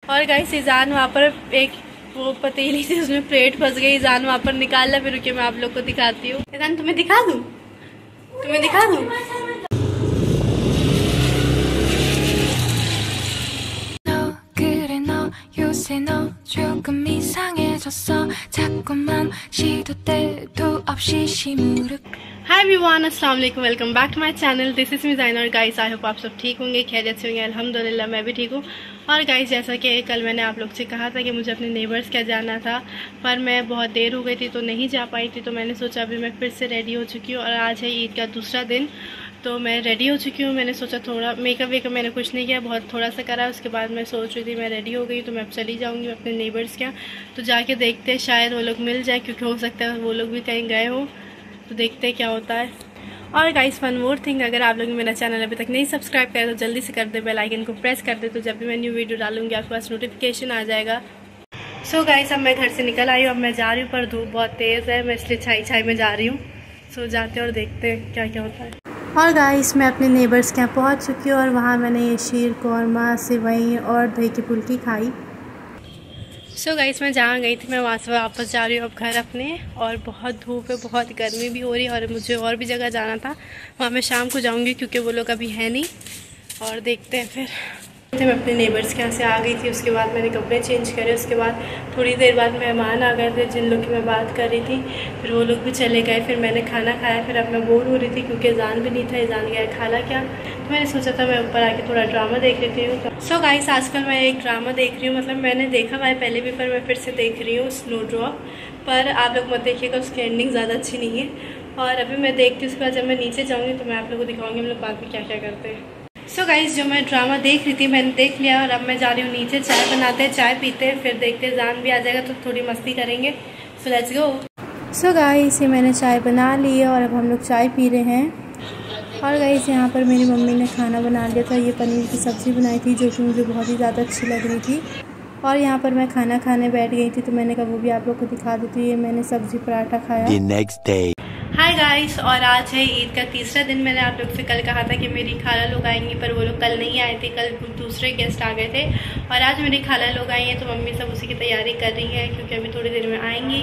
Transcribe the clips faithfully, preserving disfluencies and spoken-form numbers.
और गाइस ईजान वहाँ पर एक वो पतीली थी उसमें प्लेट फंस गई। ईजान वहाँ पर निकाल ला, फिर रुके मैं आप लोग को दिखाती हूँ। ईजान तुम्हें दिखा दूँ, तुम्हें दिखा दूँ। हाय एवरीवन, अस्सलाम वालेकुम, welcome back to my channel. This is me Zaina. और गाइस आई होप आप सब ठीक होंगे, खैरियत से होंगे। अल्हम्दुलिल्लाह मैं भी ठीक हूँ। और गाइस जैसा कि कल मैंने आप लोग से कहा था कि मुझे अपने नेबर्स क्या जाना था, पर मैं बहुत देर हो गई थी तो नहीं जा पाई थी। तो मैंने सोचा अभी मैं फिर से रेडी हो चुकी हूँ और आज है ईद का दूसरा दिन, तो मैं रेडी हो चुकी हूँ। मैंने सोचा थोड़ा मेकअप वेकअप मैंने कुछ नहीं किया, बहुत थोड़ा सा करा। उसके बाद मैं सोच रही थी मैं रेडी हो गई तो मैं अब चली जाऊँगी अपने नेबर्स क्या, तो जाके देखते हैं शायद वो लोग मिल जाए, क्योंकि हो सकता है वो लोग भी कहीं गए हो, तो देखते हैं क्या होता है। और गाइस वन मोर थिंग, अगर आप लोग मेरा चैनल अभी तक नहीं सब्सक्राइब करें तो जल्दी से कर दे, बेल आइकन को प्रेस कर दे, तो जब भी मैं न्यू वीडियो डालूंगी आपके पास नोटिफिकेशन आ जाएगा। सो so गाइस अब मैं घर से निकल आई हूँ, अब मैं जा रही हूँ, पर धूप बहुत तेज़ है, मैं इसलिए छाई छाई में जा रही हूँ। सो so जाते हैं और देखते हैं क्या क्या होता है। और गाइस मैं अपने नेबर्स के यहाँ पहुँच चुकी हूँ और वहाँ मैंने ये शीर कौरमा, सिवई और दही की फुल्की खाई। सो so गाइस मैं जहाँ गई थी मैं वहाँ से वापस जा रही हूँ अब घर अपने, और बहुत धूप है, बहुत गर्मी भी हो रही है और मुझे और भी जगह जाना था, वहाँ मैं शाम को जाऊँगी क्योंकि वो लोग अभी है नहीं। और देखते हैं फिर। मैं अपने नेबर्स के यहाँ से आ गई थी, उसके बाद मैंने कपड़े चेंज करे, उसके बाद थोड़ी देर बाद मेहमान आ गए थे जिन लोग की मैं बात कर रही थी, फिर वो लोग भी चले गए। फिर मैंने खाना खाया, फिर अब मैं बोर हो रही थी क्योंकि ईजान भी नहीं था, ईजान गया खाला क्या, तो मैंने सोचा था मैं ऊपर आके थोड़ा ड्रामा देख लेती हूँ। सो गाइस आजकल मैं एक ड्रामा देख रही हूँ, मतलब मैंने देखा हुआ है पहले भी, पर मैं फिर से देख रही हूँ स्नो ड्रॉप, पर आप लोग मत देखिएगा, उसकी एंडिंग ज़्यादा अच्छी नहीं है। और अभी मैं देखती हूँ, उसके बाद जब मैं नीचे जाऊँगी तो मैं आप लोग को दिखाऊँगी हम लोग बाद में क्या क्या करते हैं। सो so गाइस जो मैं ड्रामा देख रही थी मैंने देख लिया, और अब मैं जा रही हूँ नीचे, चाय बनाते हैं, चाय पीते हैं, फिर देखते हैं जान भी आ जाएगा तो थोड़ी मस्ती करेंगे। सो लेट्स गो। सो गाइस ये मैंने चाय बना ली है और अब हम लोग चाय पी रहे हैं। और गाइस यहाँ पर मेरी मम्मी ने खाना बना लिया था, ये पनीर की सब्ज़ी बनाई थी जो कि मुझे बहुत ही ज़्यादा अच्छी लग रही थी। और यहाँ पर मैं खाना खाने बैठ गई थी तो मैंने कहा वो भी आप लोग को दिखा देती हूँ। ये मैंने सब्ज़ी पराठा खाया। हाय गाइस, और आज है ईद का तीसरा दिन। मैंने आप लोग से कल कहा था कि मेरी खाला लोग आएंगी, पर वो लोग कल नहीं आए थे, कल कुछ दूसरे गेस्ट आ गए थे, और आज मेरी खाला लोग आई हैं तो मम्मी सब उसी की तैयारी कर रही हैं क्योंकि अभी थोड़ी देर में आएंगी।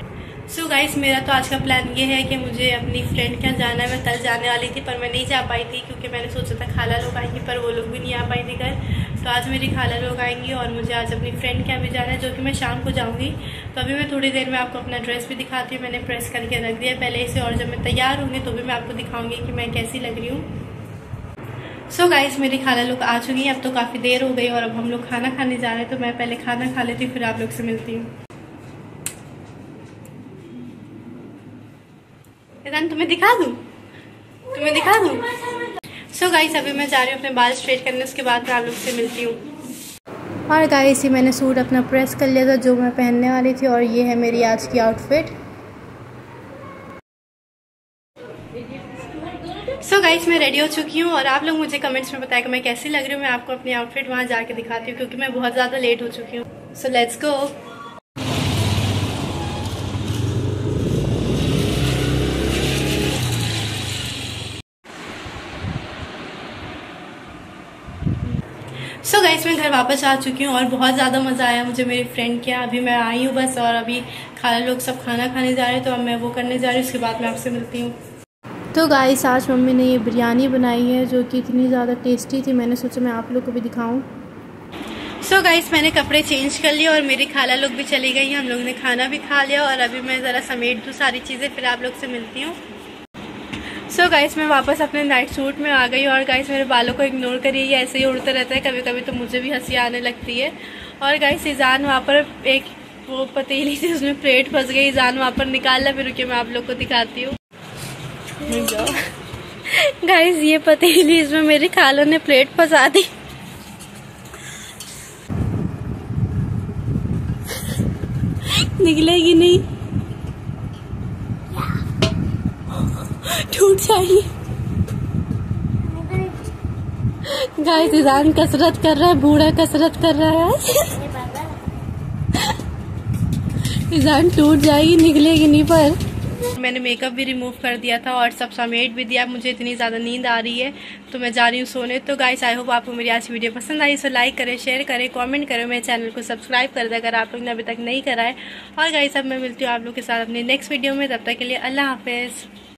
सो so गाइस मेरा तो आज का प्लान ये है कि मुझे अपनी फ्रेंड के यहाँ जाना है। मैं कल जाने वाली थी पर मैं नहीं जा पाई थी क्योंकि मैंने सोचा था खाला लोग आएंगी, पर वो लोग भी नहीं आ पाई थी घर, तो आज मेरी खाला लोग आएंगी और मुझे आज अपनी फ्रेंड के यहाँ भी जाना है, जो कि मैं शाम को जाऊँगी। तो अभी मैं थोड़ी देर में आपको अपना ड्रेस भी दिखाती हूँ, मैंने प्रेस करके रख दिया पहले से, और जब मैं तैयार होंगी तो भी मैं आपको दिखाऊँगी कि मैं कैसी लग रही हूँ। सो गाइस मेरी खाला लोग आ चुकी हैं, अब तो काफ़ी देर हो गई और अब हम लोग खाना खाने जा रहे हैं, तो मैं पहले खाना खा लेती हूँ फिर आप लोग से मिलती हूँ। तुम्हें दिखा दूँ, तुम्हें दिखा दूँ। सो गाइस अभी मैं जा रही हूँ अपने बाल स्ट्रेट करने, उसके बाद मैं आप लोग से मिलती हूँ। और गाइस ये मैंने सूट अपना प्रेस कर लिया था जो मैं पहनने वाली थी, और ये है मेरी आज की आउटफिट। सो so गाइस मैं रेडी हो चुकी हूँ और आप लोग मुझे कमेंट्स में बताएं कि मैं कैसी लग रही हूँ। मैं आपको अपनी आउटफिट वहाँ जाके दिखाती हूँ क्योंकि मैं बहुत ज़्यादा लेट हो चुकी हूँ। So let's go. So so guys मैं घर वापस आ चुकी हूँ और बहुत ज़्यादा मज़ा आया मुझे मेरी फ्रेंड के यहाँ। अभी मैं आई हूँ बस, और अभी खाना लोग सब खाना खाने जा रहे हैं तो अब मैं वो करने जा रही हूँ, उसके बाद मैं आपसे मिलती हूँ। तो गाइस आज मम्मी ने ये बिरयानी बनाई है जो कि इतनी ज़्यादा टेस्टी थी, मैंने सोचा मैं आप लोग को भी दिखाऊँ। सो so गाइस मैंने कपड़े चेंज कर लिए और मेरी खाला लोग भी चली गई हैं, हम लोग ने खाना भी खा लिया, और अभी मैं ज़रा समेट दूँ सारी चीज़ें फिर आप लोग से मिलती हूँ। सो so गाइस मैं वापस अपने नाइट सूट में आ गई, और गाइस मेरे बालों को इग्नोर करिए, ये ऐसे ही उड़ते रहता है, कभी कभी तो मुझे भी हंसी आने लगती है। और गाइस ईजान वहाँ पर एक वो पतीली थी उसमें प्लेट फंस गई, ईजान वहाँ पर निकाल ला, फिर रुके मैं आप लोग को दिखाती हूँ। गाइस ये पतीली, इसमें मेरी खालों ने प्लेट फंसा दी। निकलेगी नहीं, टूट जाएगी। गाइस ईजान कसरत कर रहा है, बूढ़ा कसरत कर रहा है। ईजान टूट जाएगी, निकलेगी नहीं, पर मैंने मेकअप भी रिमूव कर दिया था और सब समेट भी दिया। मुझे इतनी ज़्यादा नींद आ रही है तो मैं जा रही हूँ सोने। तो गाइस आई होप आपको मेरी आज वीडियो पसंद आई, सो लाइक करें, शेयर करें, कमेंट करें, मेरे चैनल को सब्सक्राइब कर दें अगर आप लोग ने अभी तक नहीं करा है। और गाइस अब मैं मिलती हूँ आप लोग के साथ अपनी नेक्स्ट वीडियो में, तब तक के लिए अल्लाह हाफिज़।